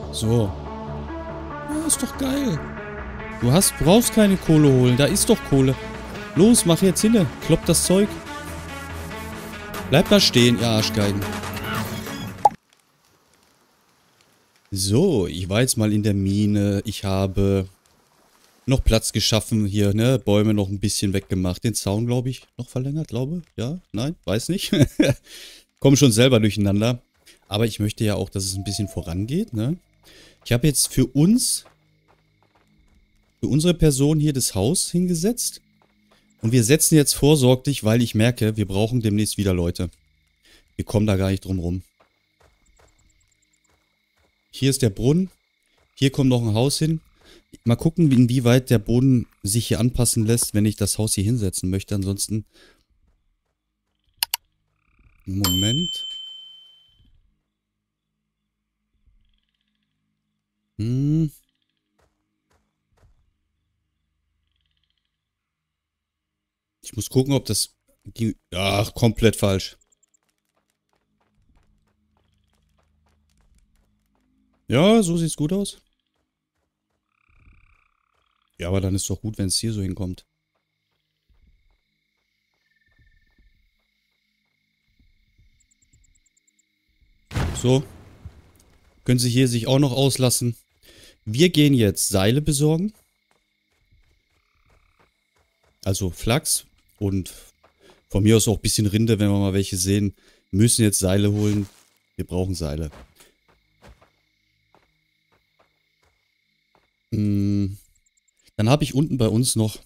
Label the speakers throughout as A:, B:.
A: So. Ja, ist doch geil. Brauchst keine Kohle holen. Da ist doch Kohle. Los, mach jetzt hinne. Klopp das Zeug. Bleib mal stehen, ihr Arschgeigen. So, ich war jetzt mal in der Mine. Ich habe noch Platz geschaffen hier, ne? Bäume noch ein bisschen weggemacht. Den Zaun, glaube ich, noch verlängert, glaube. Ja? Nein? Weiß nicht. Komm schon selber durcheinander. Aber ich möchte ja auch, dass es ein bisschen vorangeht, ne? Ich habe jetzt für unsere Person hier das Haus hingesetzt. Und wir setzen jetzt vorsorglich, weil ich merke, wir brauchen demnächst wieder Leute. Wir kommen da gar nicht drum rum. Hier ist der Brunnen. Hier kommt noch ein Haus hin. Mal gucken, inwieweit der Boden sich hier anpassen lässt, wenn ich das Haus hier hinsetzen möchte. Ansonsten... Moment. Ich muss gucken, ob das... Ach, komplett falsch. Ja, so sieht's gut aus. Ja, aber dann ist doch gut, wenn es hier so hinkommt. So. Können Sie hier sich auch noch auslassen. Wir gehen jetzt Seile besorgen. Also Flachs. Und von mir aus auch ein bisschen Rinde, wenn wir mal welche sehen. Wir müssen jetzt Seile holen. Wir brauchen Seile. Dann habe ich unten bei uns noch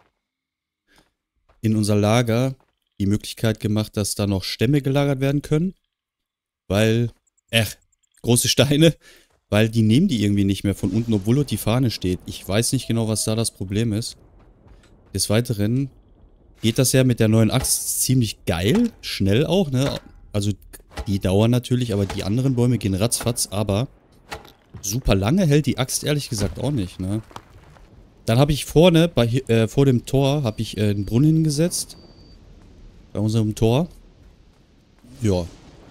A: in unser Lager die Möglichkeit gemacht, dass da noch Stämme gelagert werden können. Weil, große Steine, weil die nehmen die irgendwie nicht mehr von unten, obwohl dort die Fahne steht. Ich weiß nicht genau, was da das Problem ist. Des Weiteren geht das ja mit der neuen Axt ziemlich geil, schnell auch, ne? Also die dauern natürlich, aber die anderen Bäume gehen ratzfatz, aber super lange hält die Axt ehrlich gesagt auch nicht, ne? Dann habe ich vorne, vor dem Tor, habe ich einen Brunnen hingesetzt. Bei unserem Tor. Ja.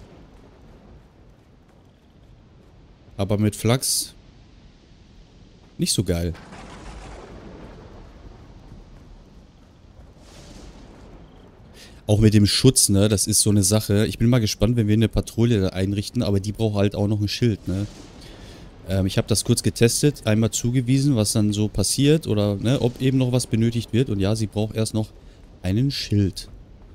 A: Aber mit Flachs nicht so geil. Auch mit dem Schutz, ne, das ist so eine Sache. Ich bin mal gespannt, wenn wir eine Patrouille einrichten, aber die braucht halt auch noch ein Schild, ne. Ich habe das kurz getestet, einmal zugewiesen, was dann so passiert oder, ne, ob eben noch was benötigt wird. Und ja, sie braucht erst noch einen Schild.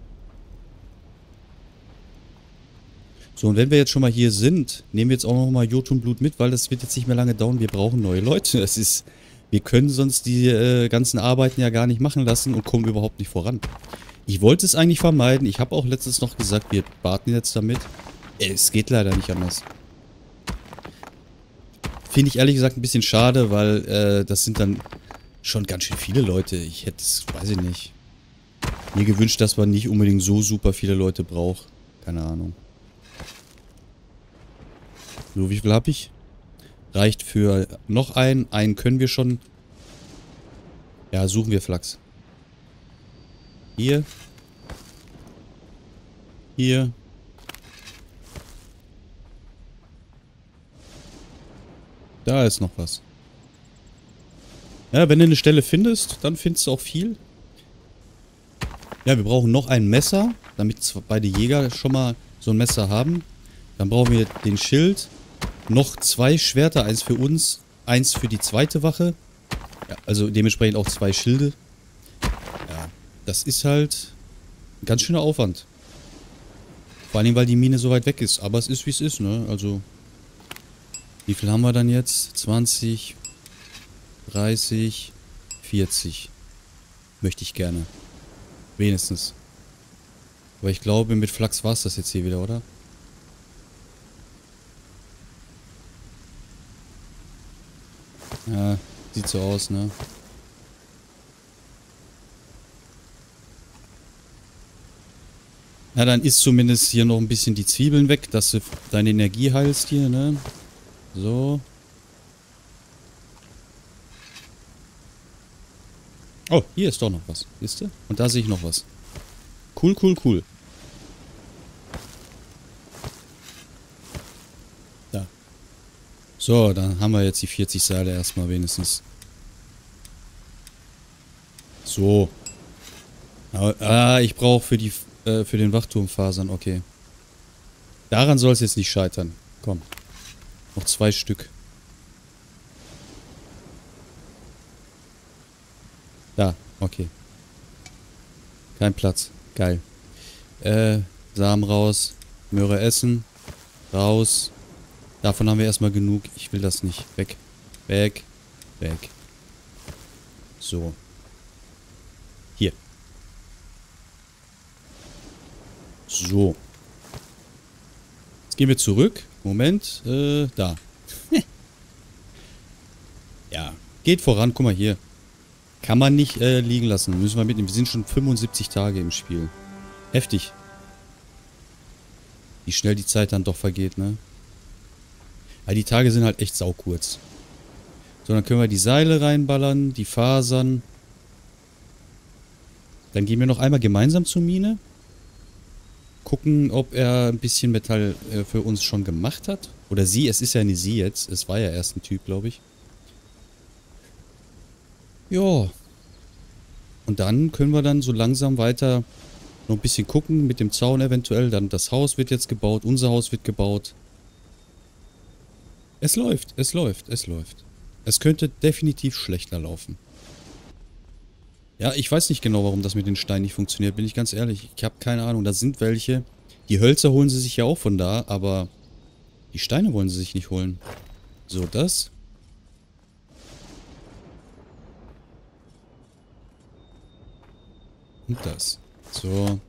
A: So, und wenn wir jetzt schon mal hier sind, nehmen wir jetzt auch noch mal Jotunblut mit, weil das wird jetzt nicht mehr lange dauern. Wir brauchen neue Leute. Wir können sonst die ganzen Arbeiten ja gar nicht machen lassen und kommen überhaupt nicht voran. Ich wollte es eigentlich vermeiden. Ich habe auch letztens noch gesagt, wir warten jetzt damit. Es geht leider nicht anders. Finde ich ehrlich gesagt ein bisschen schade, weil das sind dann schon ganz schön viele Leute. Ich hätte es, weiß ich nicht, mir gewünscht, dass man nicht unbedingt so super viele Leute braucht. Keine Ahnung. So, wie viel habe ich? Reicht für noch einen. Einen können wir schon. Ja, suchen wir Flachs. Hier. Hier. Da ist noch was. Ja, wenn du eine Stelle findest, dann findest du auch viel. Ja, wir brauchen noch ein Messer, damit beide Jäger schon mal so ein Messer haben. Dann brauchen wir den Schild. Noch 2 Schwerter, eins für uns, eins für die zweite Wache. Ja, also dementsprechend auch 2 Schilde. Ja, das ist halt ein ganz schöner Aufwand. Vor allem, weil die Mine so weit weg ist. Aber es ist, wie es ist, ne? Also, wie viel haben wir dann jetzt? 20, 30, 40. Möchte ich gerne. Wenigstens. Aber ich glaube, mit Flachs war es das jetzt hier wieder, oder? Ja, sieht so aus, ne? Ja, dann ist zumindest hier noch ein bisschen die Zwiebeln weg, dass du deine Energie heilst hier, ne? So. Oh, hier ist doch noch was. Siehst du? Und da sehe ich noch was. Cool, cool, cool. Da. So, dann haben wir jetzt die 40 Seile erstmal wenigstens. So. Ich brauche für den Wachturm Fasern. Okay. Daran soll es jetzt nicht scheitern. Komm. Noch 2 Stück. Da. Okay. Kein Platz. Geil. Samen raus. Möhre essen. Raus. Davon haben wir erstmal genug. Ich will das nicht. Weg. Weg. Weg. So. Hier. So. Jetzt gehen wir zurück. Moment. Da. Ja. Geht voran. Guck mal hier. Kann man nicht liegen lassen. Müssen wir mitnehmen. Wir sind schon 75 Tage im Spiel. Heftig. Wie schnell die Zeit dann doch vergeht, ne? Weil die Tage sind halt echt saukurz. So, dann können wir die Seile reinballern, die Fasern. Dann gehen wir noch einmal gemeinsam zur Mine. Gucken, ob er ein bisschen Metall für uns schon gemacht hat. Oder sie, es ist ja eine sie jetzt. Es war ja erst ein Typ, glaube ich. Ja. Und dann können wir dann so langsam weiter noch ein bisschen gucken mit dem Zaun eventuell. Dann das Haus wird jetzt gebaut, unser Haus wird gebaut. Es läuft, es läuft, es läuft. Es könnte definitiv schlechter laufen. Ja, ich weiß nicht genau, warum das mit den Steinen nicht funktioniert, bin ich ganz ehrlich. Ich habe keine Ahnung, da sind welche. Die Hölzer holen sie sich ja auch von da, aber die Steine wollen sie sich nicht holen. So, das. Und das. So.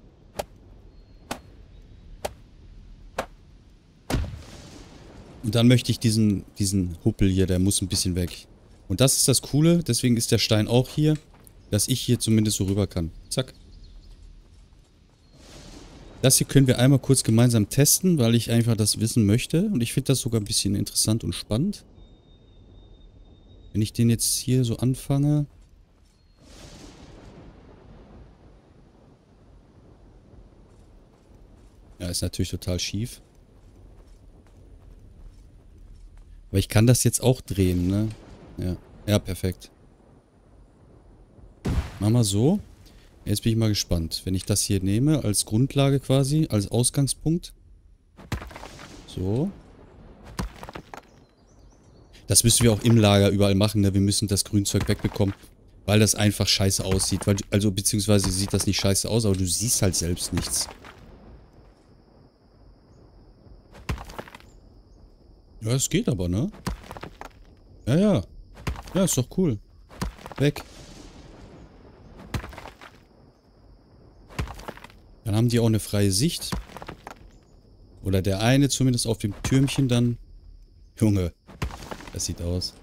A: Und dann möchte ich diesen Huppel hier, der muss ein bisschen weg. Und das ist das Coole, deswegen ist der Stein auch hier, dass ich hier zumindest so rüber kann. Zack. Das hier können wir einmal kurz gemeinsam testen, weil ich einfach das wissen möchte. Und ich finde das sogar ein bisschen interessant und spannend. Wenn ich den jetzt hier so anfange. Ja, ist natürlich total schief. Aber ich kann das jetzt auch drehen, ne? Ja, ja, perfekt. Mach mal so. Jetzt bin ich mal gespannt. Wenn ich das hier nehme als Grundlage quasi, als Ausgangspunkt. So. Das müssen wir auch im Lager überall machen, ne? Wir müssen das Grünzeug wegbekommen, weil das einfach scheiße aussieht. Weil, also beziehungsweise sieht das nicht scheiße aus, aber du siehst halt selbst nichts. Ja, es geht aber, ne? Ja, ja. Ja, ist doch cool. Weg. Dann haben die auch eine freie Sicht. Oder der eine zumindest auf dem Türmchen dann. Junge, das sieht aus.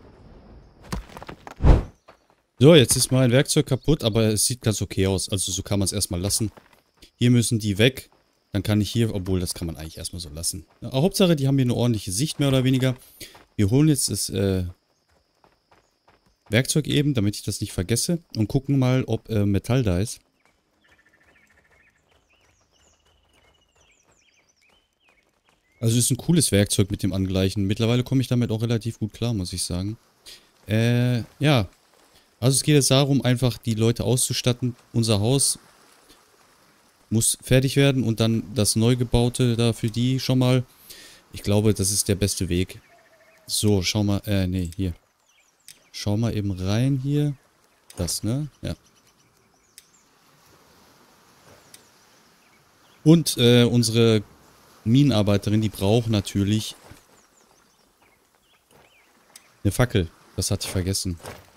A: So, jetzt ist mein Werkzeug kaputt, aber es sieht ganz okay aus. Also so kann man es erstmal lassen. Hier müssen die weg. Dann kann ich hier, obwohl das kann man eigentlich erstmal so lassen. Aber Hauptsache, die haben hier eine ordentliche Sicht, mehr oder weniger. Wir holen jetzt das Werkzeug eben, damit ich das nicht vergesse. Und gucken mal, ob Metall da ist. Also es ist ein cooles Werkzeug mit dem Angleichen. Mittlerweile komme ich damit auch relativ gut klar, muss ich sagen. Ja. Also es geht jetzt darum, einfach die Leute auszustatten. Unser Haus muss fertig werden und dann das Neugebaute da für die schon mal. Ich glaube, das ist der beste Weg. So, schau mal, nee, hier. Schau mal eben rein hier. Das, ne? Ja. Und unsere Minenarbeiterin, die braucht natürlich eine Fackel. Das hatte ich vergessen.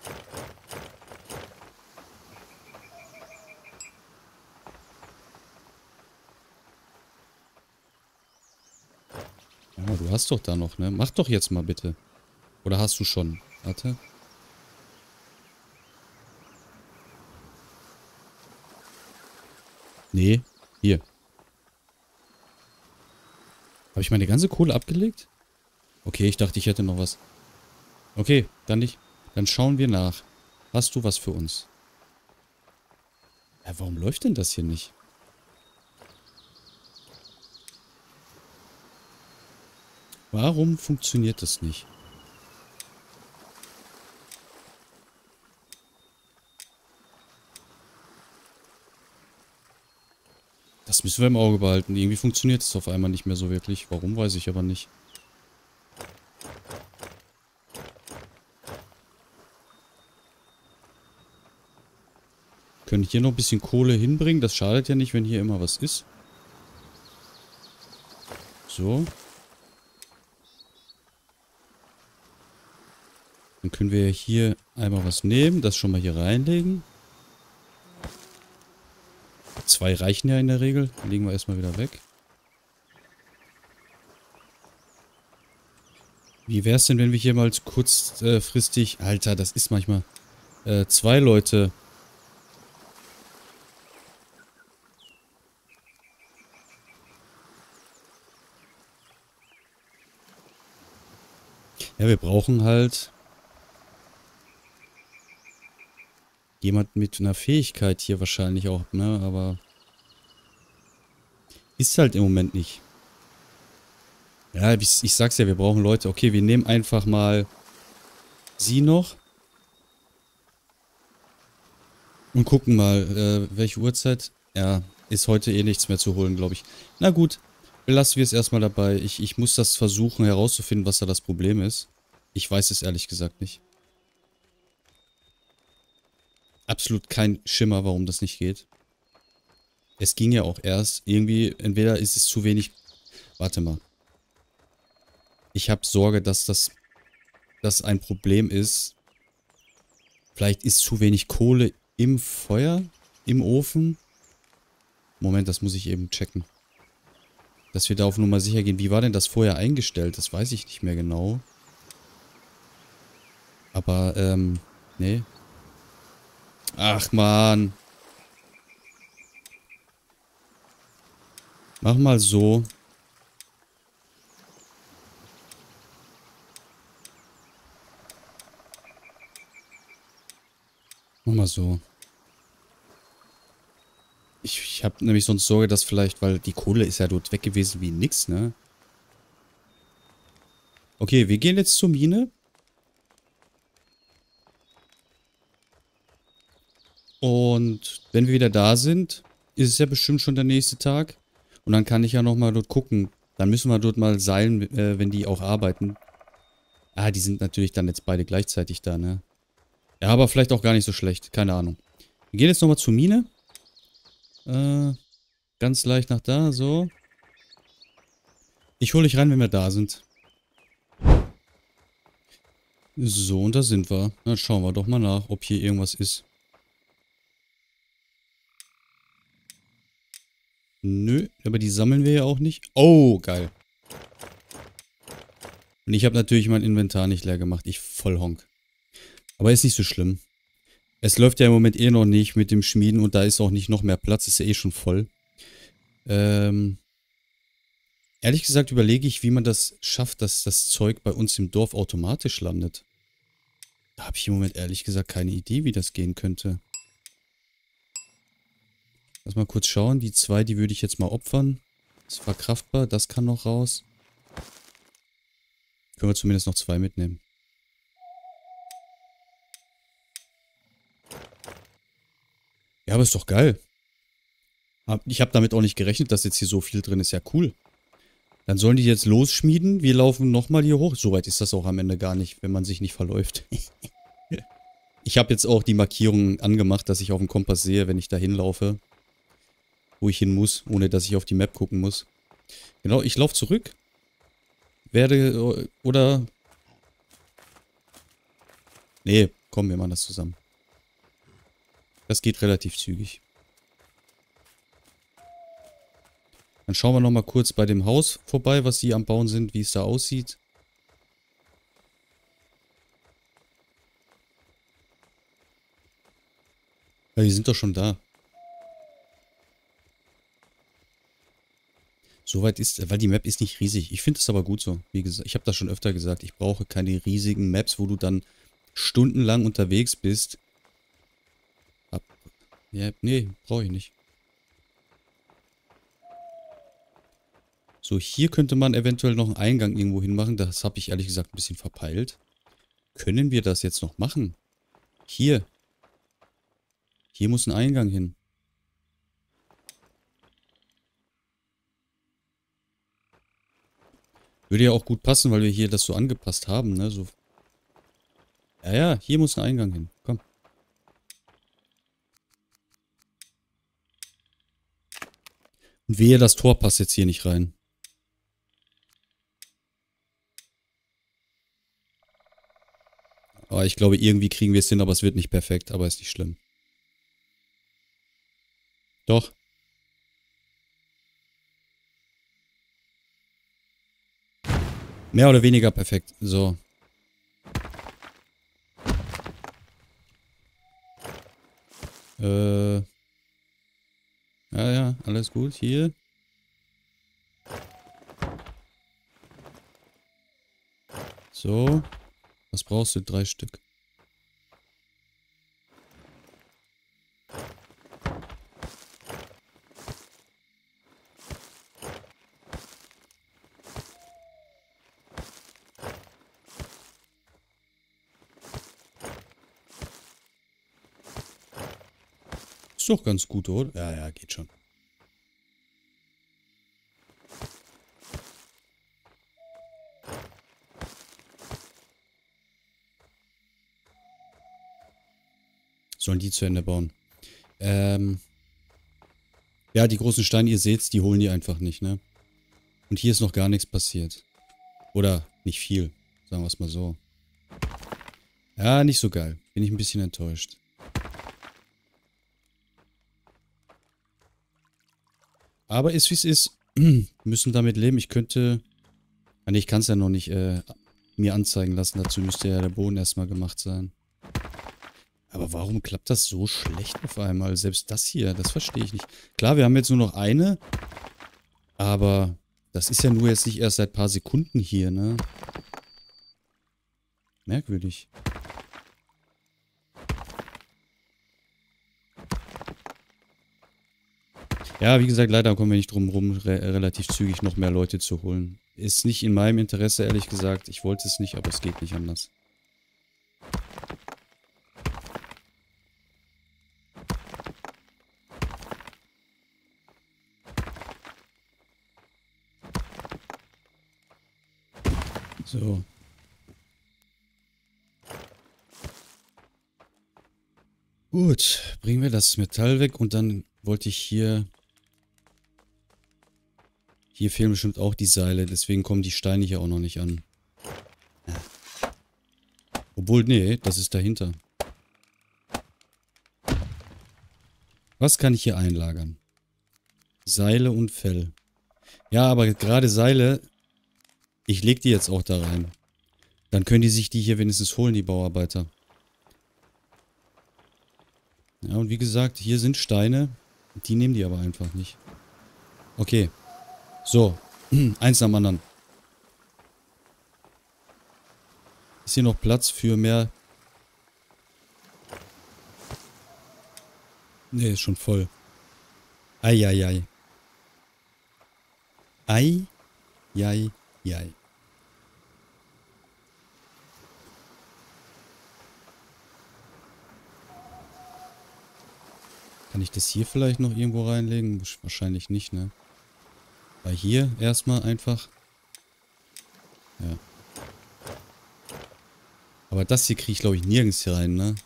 A: Ja, du hast doch da noch, ne? Mach doch jetzt mal bitte. Oder hast du schon? Warte. Nee, hier. Habe ich meine ganze Kohle abgelegt? Okay, ich dachte, ich hätte noch was. Okay, dann nicht. Dann schauen wir nach. Hast du was für uns? Ja, warum läuft denn das hier nicht? Warum funktioniert das nicht? müssen wir im Auge behalten. Irgendwie funktioniert es auf einmal nicht mehr so wirklich. Warum, weiß ich aber nicht. Können hier noch ein bisschen Kohle hinbringen. Das schadet ja nicht, wenn hier immer was ist. So. Dann können wir hier einmal was nehmen. Das schon mal hier reinlegen. 2 reichen ja in der Regel. Dann legen wir erstmal wieder weg. Wie wäre es denn, wenn wir hier mal kurzfristig... Alter, das ist manchmal... 2 Leute... Ja, wir brauchen halt... jemand mit einer Fähigkeit hier wahrscheinlich auch, ne? Aber... ist halt im Moment nicht. Ja, ich sag's ja, wir brauchen Leute. Okay, wir nehmen einfach mal... sie noch. Und gucken mal, welche Uhrzeit. Ja, ist heute eh nichts mehr zu holen, glaube ich. Na gut, belassen wir es erstmal dabei. Ich muss das versuchen herauszufinden, was da das Problem ist. Ich weiß es ehrlich gesagt nicht. Absolut kein Schimmer, warum das nicht geht. Es ging ja auch erst. Irgendwie, entweder ist es zu wenig... Warte mal. Ich habe Sorge, dass das ein Problem ist. Vielleicht ist zu wenig Kohle im Feuer, im Ofen. Moment, das muss ich eben checken. Dass wir da auf Nummer sicher gehen. Wie war denn das vorher eingestellt? Das weiß ich nicht mehr genau. Aber, nee. Ach, Mann. Mach mal so. Mach mal so. Ich habe nämlich sonst Sorge, dass vielleicht, weil die Kohle ist ja dort weg gewesen wie nix, ne? Okay, wir gehen jetzt zur Mine. Und wenn wir wieder da sind, ist es ja bestimmt schon der nächste Tag. Und dann kann ich ja nochmal dort gucken. Dann müssen wir dort mal seilen, wenn die auch arbeiten. Ah, die sind natürlich dann jetzt beide gleichzeitig da, ne? Ja, aber vielleicht auch gar nicht so schlecht. Keine Ahnung. Wir gehen jetzt nochmal zur Mine. Ganz leicht nach da, so. Ich hole dich rein, wenn wir da sind. So, und da sind wir. Dann schauen wir doch mal nach, ob hier irgendwas ist. Nö, aber die sammeln wir ja auch nicht. Oh, geil. Und ich habe natürlich mein Inventar nicht leer gemacht. Ich voll Honk. Aber ist nicht so schlimm. Es läuft ja im Moment eh noch nicht mit dem Schmieden und da ist auch nicht noch mehr Platz. Ist ja eh schon voll. Ehrlich gesagt überlege ich, wie man das schafft, dass das Zeug bei uns im Dorf automatisch landet. Da habe ich im Moment ehrlich gesagt keine Idee, wie das gehen könnte. Lass mal kurz schauen. Die 2, die würde ich jetzt mal opfern. Das ist verkraftbar. Das kann noch raus. Können wir zumindest noch 2 mitnehmen. Ja, aber ist doch geil. Ich habe damit auch nicht gerechnet, dass jetzt hier so viel drin ist. Ja, cool. Dann sollen die jetzt losschmieden. Wir laufen nochmal hier hoch. Soweit ist das auch am Ende gar nicht, wenn man sich nicht verläuft. Ich habe jetzt auch die Markierungen angemacht, dass ich auf dem Kompass sehe, wenn ich da hinlaufe. Wo ich hin muss, ohne dass ich auf die Map gucken muss. Genau, ich laufe zurück. Oder... Nee, komm, wir machen das zusammen. Das geht relativ zügig. Dann schauen wir nochmal kurz bei dem Haus vorbei, was sie am Bauen sind, wie es da aussieht. Ja, die sind doch schon da. Soweit ist, weil die Map ist nicht riesig. Ich finde es aber gut so. Wie gesagt, ich habe das schon öfter gesagt. Ich brauche keine riesigen Maps, wo du dann stundenlang unterwegs bist. Ja, nee, brauche ich nicht. So, hier könnte man eventuell noch einen Eingang irgendwo hinmachen. Das habe ich ehrlich gesagt ein bisschen verpeilt. Können wir das jetzt noch machen? Hier. Hier muss ein Eingang hin. Würde ja auch gut passen, weil wir hier das so angepasst haben, ne? So. Ja, ja, hier muss ein Eingang hin. Komm. Und wehe, das Tor passt jetzt hier nicht rein. Aber ich glaube, irgendwie kriegen wir es hin, aber es wird nicht perfekt, aber ist nicht schlimm. Doch. Mehr oder weniger perfekt. So. Ja, ja, alles gut. Hier. So. Was brauchst du? 3 Stück. Ist doch ganz gut, oder? Ja, ja, geht schon. Sollen die zu Ende bauen. Ja, die großen Steine, ihr seht's, die holen die einfach nicht, ne? Und hier ist noch gar nichts passiert. Oder nicht viel, sagen wir es mal so. Ja, nicht so geil. Bin ich ein bisschen enttäuscht. Aber ist wie es ist. Müssen damit leben. Ich könnte... Ah, nee, ich kann es ja noch nicht mir anzeigen lassen. Dazu müsste ja der Boden erstmal gemacht sein. Aber warum klappt das so schlecht auf einmal? Selbst das hier, das verstehe ich nicht. Klar, wir haben jetzt nur noch eine. Aber das ist ja nur jetzt nicht erst seit ein paar Sekunden hier, ne? Merkwürdig. Ja, wie gesagt, leider kommen wir nicht drum rum, relativ zügig noch mehr Leute zu holen. Ist nicht in meinem Interesse, ehrlich gesagt. Ich wollte es nicht, aber es geht nicht anders. So. Gut, bringen wir das Metall weg und dann wollte ich hier... Hier fehlen bestimmt auch die Seile, deswegen kommen die Steine hier auch noch nicht an. Obwohl, nee, das ist dahinter. Was kann ich hier einlagern? Seile und Fell. Ja, aber gerade Seile, ich leg die jetzt auch da rein. Dann können die sich die hier wenigstens holen, die Bauarbeiter. Ja, und wie gesagt, hier sind Steine. Die nehmen die aber einfach nicht. Okay. So. Eins am anderen. Ist hier noch Platz für mehr? Ne, ist schon voll. Eieiei. Ei. Jai. Jai. Kann ich das hier vielleicht noch irgendwo reinlegen? Wahrscheinlich nicht, ne? Weil hier erstmal einfach. Ja. Aber das hier kriege ich, glaube ich, nirgends hier rein, ne?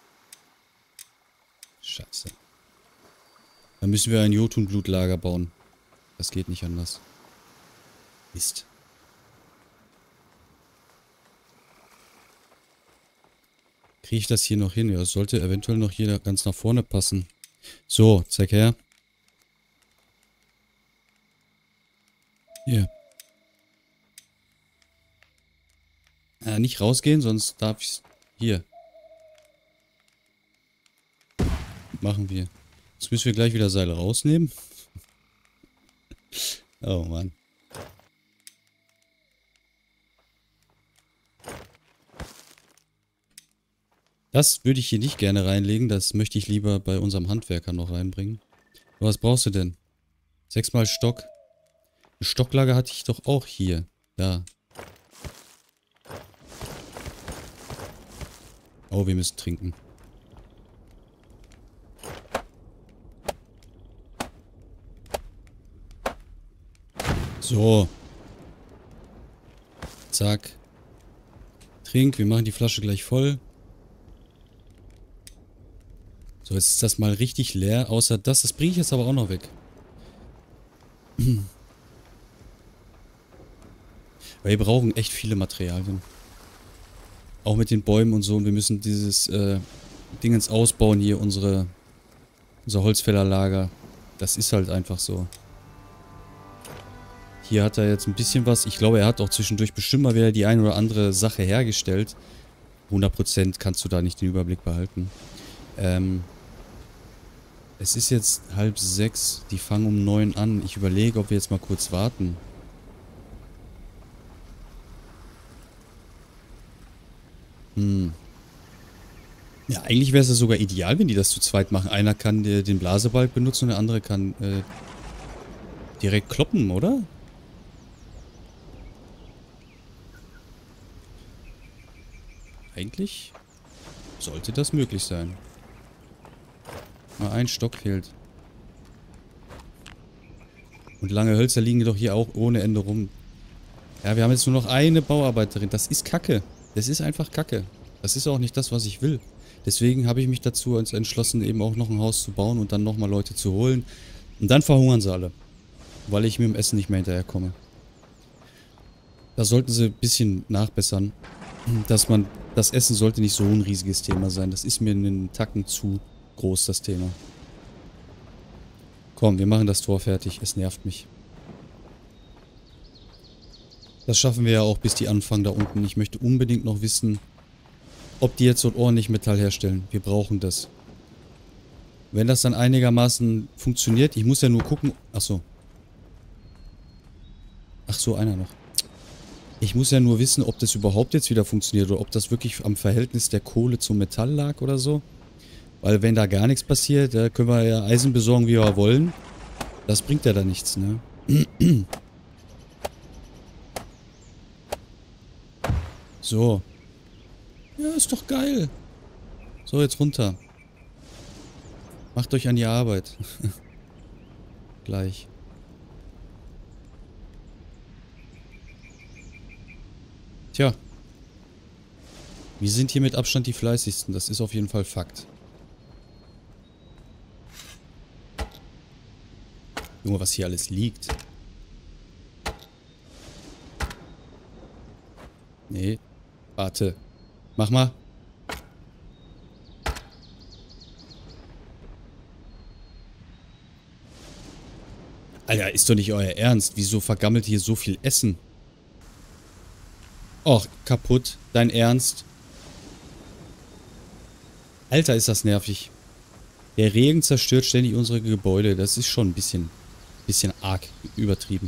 A: Scheiße. Dann müssen wir ein Jotunblutlager bauen. Das geht nicht anders. Mist. Kriege ich das hier noch hin? Ja, das sollte eventuell noch hier ganz nach vorne passen. So, zeig her. Hier. Nicht rausgehen, sonst darf ich's. Hier. Machen wir. Jetzt müssen wir gleich wieder Seile rausnehmen. Oh Mann. Das würde ich hier nicht gerne reinlegen. Das möchte ich lieber bei unserem Handwerker noch reinbringen. Aber was brauchst du denn? 6 mal Stock. Eine Stocklage hatte ich doch auch hier. Da. Oh, wir müssen trinken. So. Zack. Trink, wir machen die Flasche gleich voll. So, jetzt ist das mal richtig leer. Außer das. Das bringe ich jetzt aber auch noch weg. Weil wir brauchen echt viele Materialien. Auch mit den Bäumen und so. Und wir müssen dieses Dingens ausbauen hier. Unser Holzfällerlager. Das ist halt einfach so. Hier hat er jetzt ein bisschen was. Ich glaube, er hat auch zwischendurch bestimmt mal wieder die eine oder andere Sache hergestellt. 100% kannst du da nicht den Überblick behalten. Es ist jetzt 5:30. Die fangen um 9 an. Ich überlege, ob wir jetzt mal kurz warten. Ja, eigentlich wäre es ja sogar ideal, wenn die das zu zweit machen. Einer kann den Blasebalg benutzen und der andere kann direkt kloppen, oder? Eigentlich sollte das möglich sein. Ah, ein Stock fehlt. Und lange Hölzer liegen doch hier auch ohne Ende rum. Ja, wir haben jetzt nur noch eine Bauarbeiterin. Das ist Kacke. Das ist einfach Kacke. Das ist auch nicht das, was ich will. Deswegen habe ich mich dazu entschlossen, eben auch noch ein Haus zu bauen und dann nochmal Leute zu holen. Und dann verhungern sie alle. Weil ich mit dem Essen nicht mehr hinterherkomme. Da sollten sie ein bisschen nachbessern. Das Essen sollte nicht so ein riesiges Thema sein. Das ist mir einen Tacken zu groß, das Thema. Komm, wir machen das Tor fertig. Es nervt mich. Das schaffen wir ja auch, bis die anfangen da unten. Ich möchte unbedingt noch wissen, ob die jetzt so ordentlich Metall herstellen. Wir brauchen das. Wenn das dann einigermaßen funktioniert, ich muss ja nur gucken... Achso. Ach so, einer noch. Ich muss ja nur wissen, ob das überhaupt jetzt wieder funktioniert oder ob das wirklich am Verhältnis der Kohle zum Metall lag oder so. Weil wenn da gar nichts passiert, da können wir ja Eisen besorgen, wie wir wollen. Das bringt ja da nichts, ne? So. Ja, ist doch geil. So, jetzt runter. Macht euch an die Arbeit. Gleich. Tja. Wir sind hier mit Abstand die fleißigsten. Das ist auf jeden Fall Fakt. Junge, was hier alles liegt. Nee. Warte. Mach mal. Alter, ist doch nicht euer Ernst. Wieso vergammelt hier so viel Essen? Och, kaputt. Dein Ernst? Alter, ist das nervig. Der Regen zerstört ständig unsere Gebäude. Das ist schon ein bisschen arg übertrieben.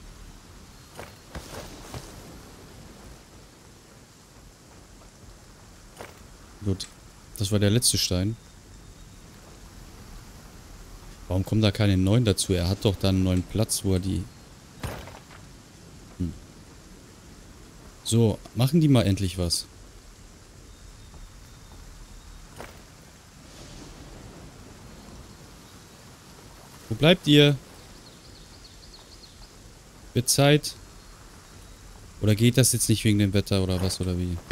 A: Gut. Das war der letzte Stein. Warum kommen da keine neuen dazu? Er hat doch da einen neuen Platz, wo er die... So, machen die mal endlich was. Wo bleibt ihr? Wird Zeit? Oder geht das jetzt nicht wegen dem Wetter oder was oder wie?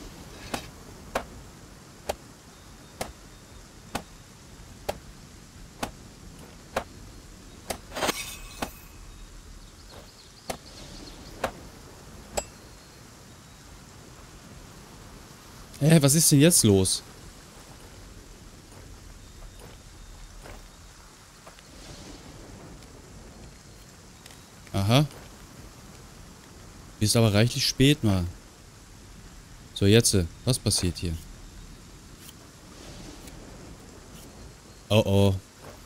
A: Hä, was ist denn jetzt los? Aha. Ist aber reichlich spät mal. So, jetzt. Was passiert hier? Oh oh.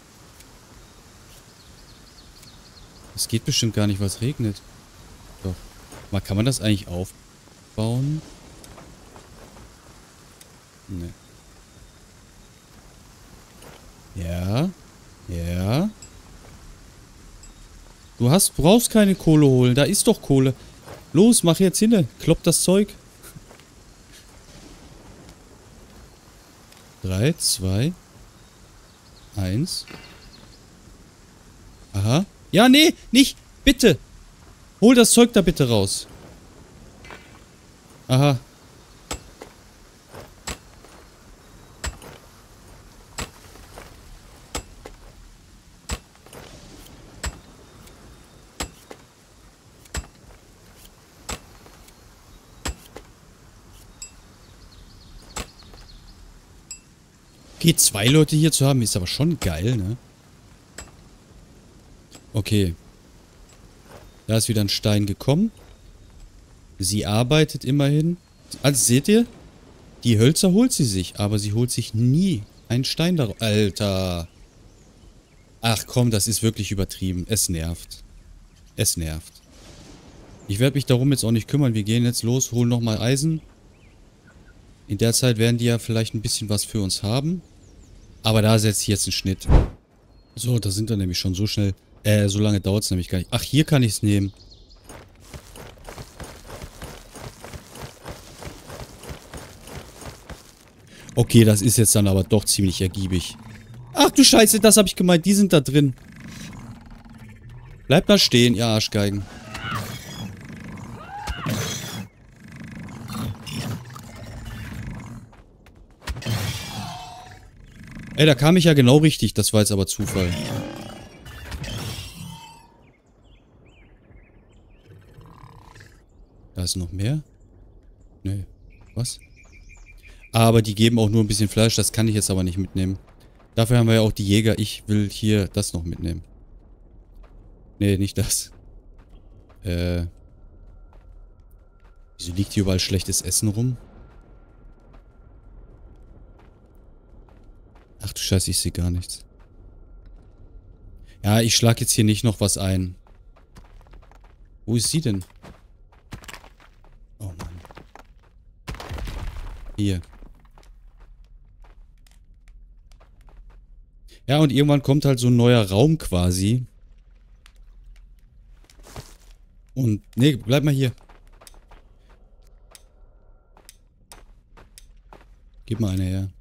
A: Es geht bestimmt gar nicht, weil es regnet. Doch. Mal, kann man das eigentlich aufbauen? Ne. Ja. Ja. Du brauchst keine Kohle holen. Da ist doch Kohle. Los, mach jetzt hinne. Klopp das Zeug. 3, 2, 1. Aha. Ja, nee, nicht. Bitte. Hol das Zeug da bitte raus. Aha. Okay, 2 Leute hier zu haben, ist aber schon geil, ne? Okay. Da ist wieder ein Stein gekommen. Sie arbeitet immerhin. Also seht ihr? Die Hölzer holt sie sich, aber sie holt sich nie einen Stein darauf. Alter. Ach komm, das ist wirklich übertrieben. Es nervt. Es nervt. Ich werde mich darum jetzt auch nicht kümmern. Wir gehen jetzt los, holen nochmal Eisen. In der Zeit werden die ja vielleicht ein bisschen was für uns haben. Aber da setze ich jetzt einen Schnitt. So, da sind wir nämlich schon so schnell. So lange dauert es nämlich gar nicht. Ach, hier kann ich es nehmen. Okay, das ist jetzt dann aber doch ziemlich ergiebig. Ach du Scheiße, das habe ich gemeint. Die sind da drin. Bleibt mal stehen, ihr Arschgeigen. Ey, da kam ich ja genau richtig. Das war jetzt aber Zufall. Da ist noch mehr? Nee. Was? Aber die geben auch nur ein bisschen Fleisch. Das kann ich jetzt aber nicht mitnehmen. Dafür haben wir ja auch die Jäger. Ich will hier das noch mitnehmen. Nee, nicht das. Wieso liegt hier überall schlechtes Essen rum? Ach du Scheiße, ich sehe gar nichts. Ja, ich schlag jetzt hier nicht noch was ein. Wo ist sie denn? Oh Mann. Hier. Ja, und irgendwann kommt halt so ein neuer Raum quasi. Und, nee, bleib mal hier. Gib mal eine her.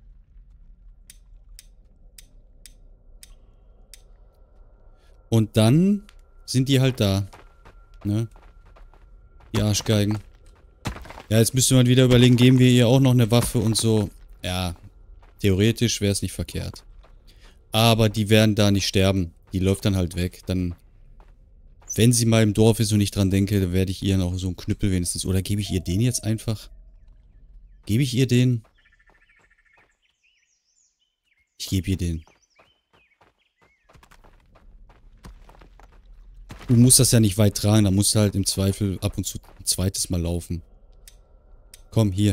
A: Und dann sind die halt da. Ne? Die Arschgeigen. Ja, jetzt müsste man wieder überlegen, geben wir ihr auch noch eine Waffe und so. Ja, theoretisch wäre es nicht verkehrt. Aber die werden da nicht sterben. Die läuft dann halt weg. Dann, wenn sie mal im Dorf ist und ich dran denke, dann werde ich ihr noch so einen Knüppel wenigstens. Oder gebe ich ihr den jetzt einfach? Gebe ich ihr den? Ich gebe ihr den. Du musst das ja nicht weit tragen. Da musst du halt im Zweifel ab und zu ein zweites Mal laufen. Komm, hier.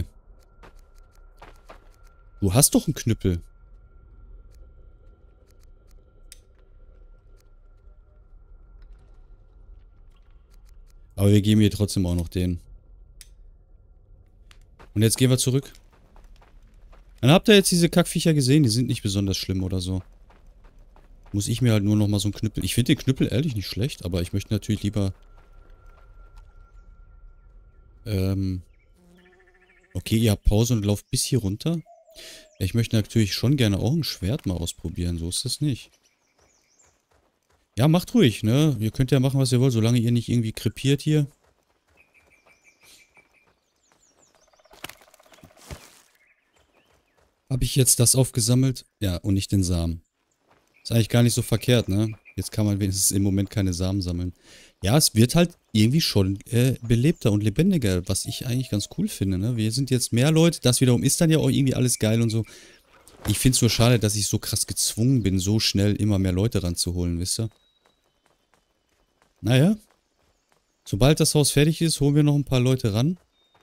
A: Du hast doch einen Knüppel. Aber wir geben ihr trotzdem auch noch den. Und jetzt gehen wir zurück. Dann habt ihr jetzt diese Kackviecher gesehen. Die sind nicht besonders schlimm oder so. Muss ich mir halt nur noch mal so einen Knüppel... Ich finde den Knüppel ehrlich nicht schlecht, aber ich möchte natürlich lieber... Okay, ihr habt Pause und lauft bis hier runter. Ich möchte natürlich schon gerne auch ein Schwert mal ausprobieren. So ist das nicht. Ja, macht ruhig, ne? Ihr könnt ja machen, was ihr wollt, solange ihr nicht irgendwie krepiert hier. Habe ich jetzt das aufgesammelt? Ja, und nicht den Samen. Ist eigentlich gar nicht so verkehrt, ne? Jetzt kann man wenigstens im Moment keine Samen sammeln. Ja, es wird halt irgendwie schon belebter und lebendiger, was ich eigentlich ganz cool finde, ne? Wir sind jetzt mehr Leute, das wiederum ist dann ja auch irgendwie alles geil und so. Ich finde es nur schade, dass ich so krass gezwungen bin, so schnell immer mehr Leute ranzuholen, wisst ihr? Naja. Sobald das Haus fertig ist, holen wir noch ein paar Leute ran.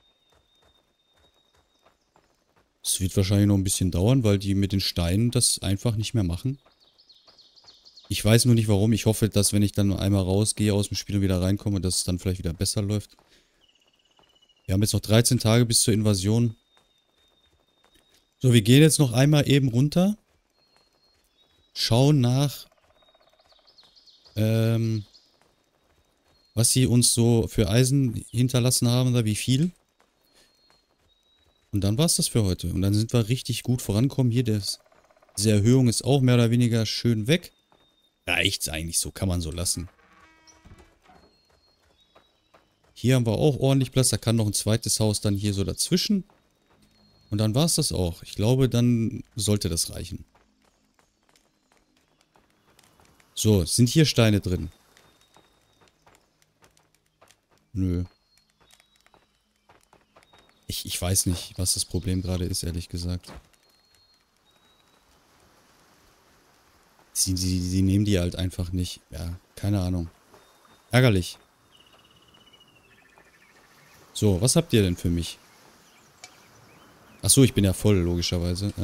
A: Es wird wahrscheinlich noch ein bisschen dauern, weil die mit den Steinen das einfach nicht mehr machen. Ich weiß nur nicht warum. Ich hoffe, dass wenn ich dann einmal rausgehe aus dem Spiel und wieder reinkomme, dass es dann vielleicht wieder besser läuft. Wir haben jetzt noch 13 Tage bis zur Invasion. So, wir gehen jetzt noch einmal eben runter. Schauen nach, was sie uns so für Eisen hinterlassen haben, da wie viel. Und dann war es das für heute. Und dann sind wir richtig gut vorankommen. Hier, diese Erhöhung ist auch mehr oder weniger schön weg. Reicht's eigentlich so, kann man so lassen. Hier haben wir auch ordentlich Platz. Da kann noch ein zweites Haus dann hier so dazwischen. Und dann war es das auch. Ich glaube, dann sollte das reichen. So, sind hier Steine drin? Nö. Ich weiß nicht, was das Problem gerade ist, ehrlich gesagt. Sie nehmen die halt einfach nicht. Ja, keine Ahnung. Ärgerlich. So, was habt ihr denn für mich? Achso, ich bin ja voll, logischerweise.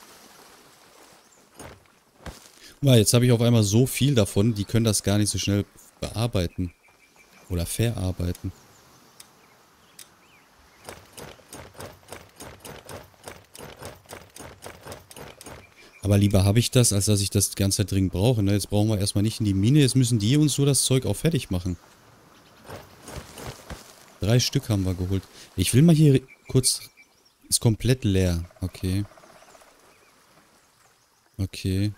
A: Weil jetzt habe ich auf einmal so viel davon, die können das gar nicht so schnell bearbeiten. Oder verarbeiten. Aber lieber habe ich das, als dass ich das die ganze Zeit dringend brauche. Ne? Jetzt brauchen wir erstmal nicht in die Mine. Jetzt müssen die uns so das Zeug auch fertig machen. 3 Stück haben wir geholt. Ich will mal hier kurz... Ist komplett leer. Okay. Okay.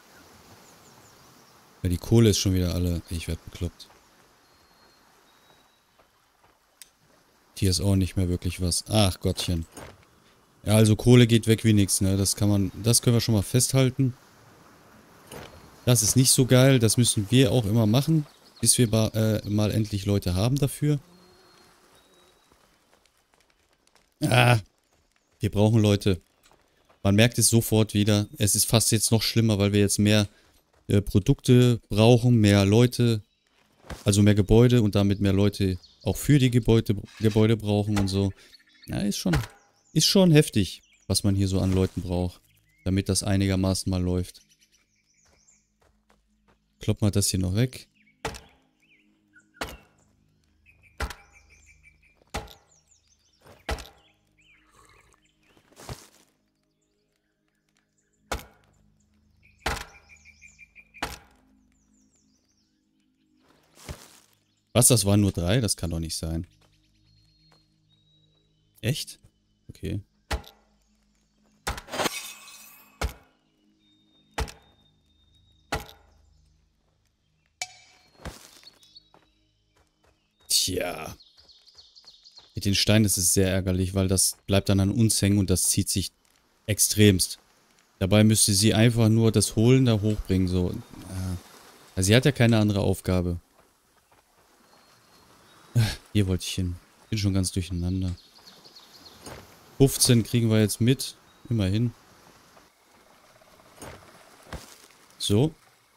A: Ja, die Kohle ist schon wieder alle... Ich werde bekloppt. Hier ist auch nicht mehr wirklich was. Ach Gottchen. Ja, also Kohle geht weg wie nix, ne? Das kann man... Das können wir schon mal festhalten. Das ist nicht so geil. Das müssen wir auch immer machen. Bis wir mal endlich Leute haben dafür. Ah, wir brauchen Leute. Man merkt es sofort wieder. Es ist fast jetzt noch schlimmer, weil wir jetzt mehr Produkte brauchen, mehr Leute, also mehr Gebäude und damit mehr Leute auch für die Gebäude brauchen und so. Ja, ist schon heftig, was man hier so an Leuten braucht, damit das einigermaßen mal läuft. Klopp mal das hier noch weg. Was, das waren nur 3? Das kann doch nicht sein. Echt? Okay. Tja. Mit den Steinen ist es sehr ärgerlich, weil das bleibt dann an uns hängen und das zieht sich extremst. Dabei müsste sie einfach nur das Holen da hochbringen, so. Ja. Also sie hat ja keine andere Aufgabe. Hier wollte ich hin. Bin schon ganz durcheinander. 15 kriegen wir jetzt mit. Immerhin. So.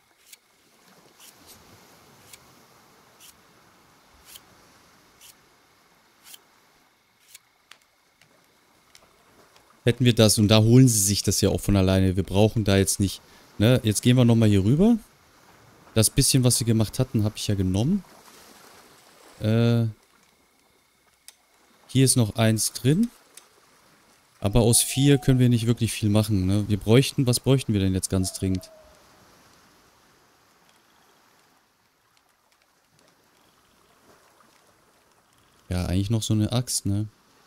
A: Hätten wir das und da holen sie sich das ja auch von alleine. Wir brauchen da jetzt nicht. Ne? Jetzt gehen wir nochmal hier rüber. Das bisschen, was sie gemacht hatten, habe ich ja genommen. Hier ist noch 1 drin. Aber aus 4 können wir nicht wirklich viel machen. Ne? Was bräuchten wir denn jetzt ganz dringend? Ja, eigentlich noch so eine Axt, ne?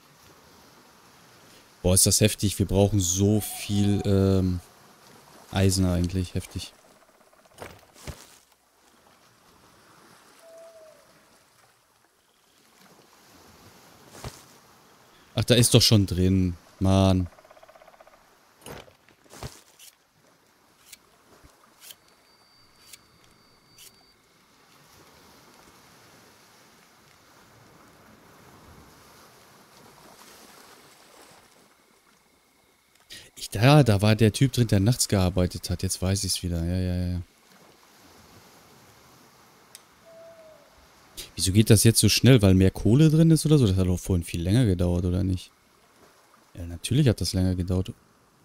A: Boah, ist das heftig. Wir brauchen so viel Eisen eigentlich. Heftig. Ach, da ist doch schon drin. Mann. Da war der Typ drin, der nachts gearbeitet hat. Jetzt weiß ich es wieder. Ja. Wieso geht das jetzt so schnell? Weil mehr Kohle drin ist oder so? Das hat doch vorhin viel länger gedauert, oder nicht? Ja, natürlich hat das länger gedauert.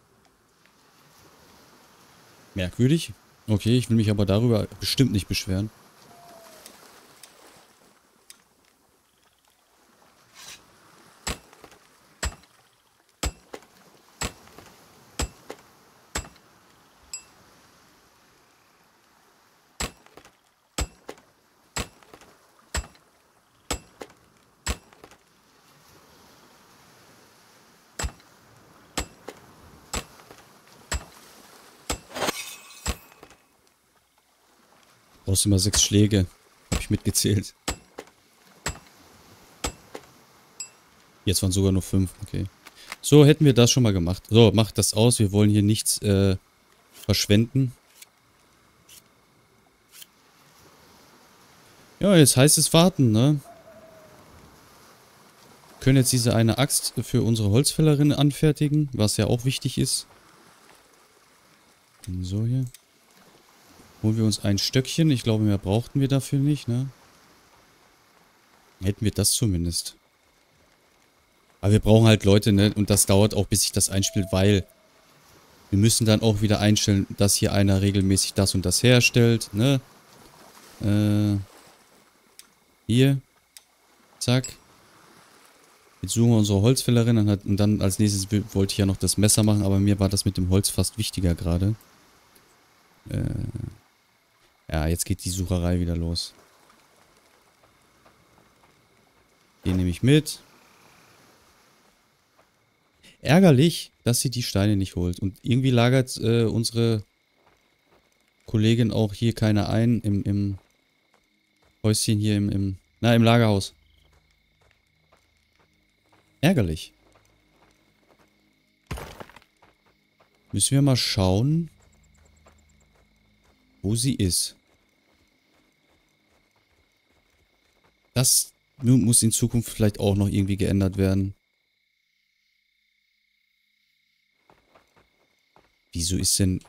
A: Merkwürdig. Okay, ich will mich aber darüber bestimmt nicht beschweren. Brauchst immer 6 Schläge. Hab ich mitgezählt. Jetzt waren sogar nur 5, okay. So, hätten wir das schon mal gemacht. So, macht das aus. Wir wollen hier nichts verschwenden. Ja, jetzt heißt es warten, ne? Wir können jetzt diese eine Axt für unsere Holzfällerin anfertigen, was ja auch wichtig ist. So hier. Holen wir uns ein Stöckchen. Ich glaube, mehr brauchten wir dafür nicht, ne? Hätten wir das zumindest. Aber wir brauchen halt Leute, ne? Und das dauert auch, bis sich das einspielt, weil wir müssen dann auch wieder einstellen, dass hier einer regelmäßig das und das herstellt, ne? Hier. Zack. Jetzt suchen wir unsere Holzfällerin und dann als nächstes wollte ich ja noch das Messer machen, aber mir war das mit dem Holz fast wichtiger gerade. Ja, jetzt geht die Sucherei wieder los. Den nehme ich mit. Ärgerlich, dass sie die Steine nicht holt. Und irgendwie lagert unsere Kollegin auch hier keine ein im Häuschen hier im Lagerhaus. Ärgerlich. Müssen wir mal schauen, wo sie ist. Das muss in Zukunft vielleicht auch noch irgendwie geändert werden. Wieso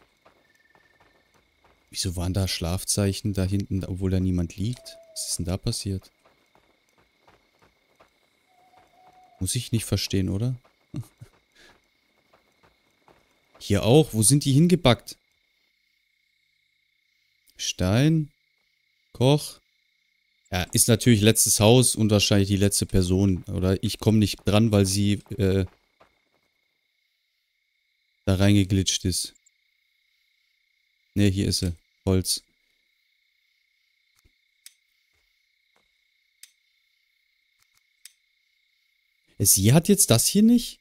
A: waren da Schlafzeichen da hinten, obwohl da niemand liegt? Was ist denn da passiert? Muss ich nicht verstehen, oder? Hier auch. Wo sind die hingebackt? Stein. Koch. Ja, ist natürlich letztes Haus und wahrscheinlich die letzte Person. Oder ich komme nicht dran, weil sie da reingeglitscht ist. Ne, hier ist sie. Holz. Sie hat jetzt das hier nicht?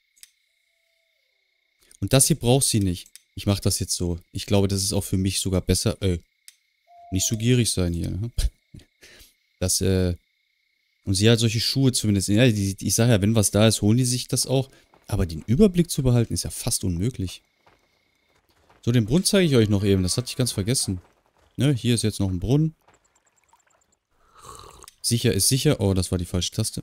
A: Und das hier braucht sie nicht. Ich mache das jetzt so. Ich glaube, das ist auch für mich sogar besser. Nicht so gierig sein hier. Ne? Das, und sie hat solche Schuhe zumindest. Ja, ich sage ja, wenn was da ist, holen die sich das auch. Aber den Überblick zu behalten, ist ja fast unmöglich. So, den Brunnen zeige ich euch noch eben. Das hatte ich ganz vergessen. Ne, hier ist jetzt noch ein Brunnen. Sicher ist sicher. Oh, das war die falsche Taste.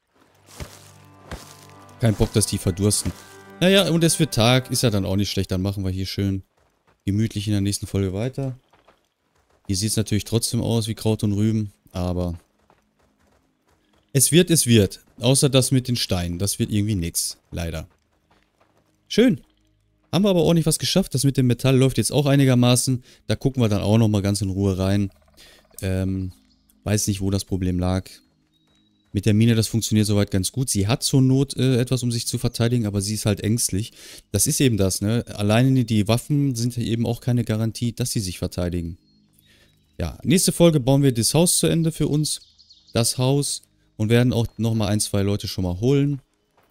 A: Kein Bock, dass die verdursten. Naja, und es wird Tag. Ist ja dann auch nicht schlecht. Dann machen wir hier schön gemütlich in der nächsten Folge weiter. Hier sieht es natürlich trotzdem aus wie Kraut und Rüben. Aber es wird. Außer das mit den Steinen. Das wird irgendwie nix. Leider. Schön. Haben wir aber auch nicht was geschafft. Das mit dem Metall läuft jetzt auch einigermaßen. Da gucken wir dann auch nochmal ganz in Ruhe rein. Weiß nicht, wo das Problem lag. Mit der Mine, das funktioniert soweit ganz gut. Sie hat zur Not etwas, um sich zu verteidigen, aber sie ist halt ängstlich. Das ist eben das, ne? Alleine die Waffen sind ja eben auch keine Garantie, dass sie sich verteidigen. Ja, nächste Folge bauen wir das Haus zu Ende für uns. Das Haus. Und werden auch nochmal 1, 2 Leute schon mal holen.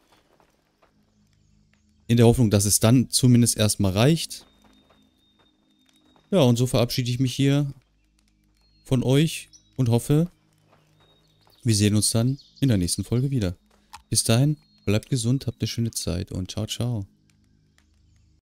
A: In der Hoffnung, dass es dann zumindest erstmal reicht. Ja, und so verabschiede ich mich hier von euch und hoffe, wir sehen uns dann in der nächsten Folge wieder. Bis dahin, bleibt gesund, habt eine schöne Zeit und ciao, ciao.